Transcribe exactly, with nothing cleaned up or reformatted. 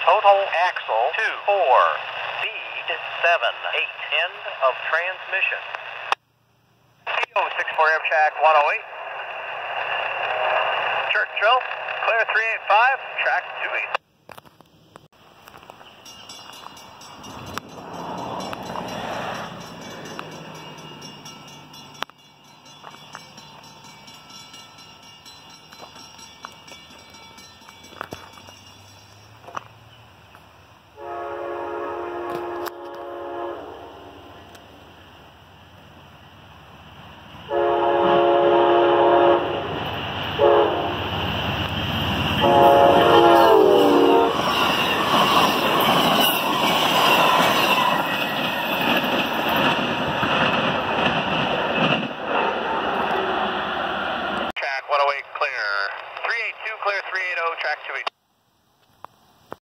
total axle two, four, speed seven, eight, end of transmission. Kilo six four Amtrak one oh eight. Churchill, clear three eight five, track two eight.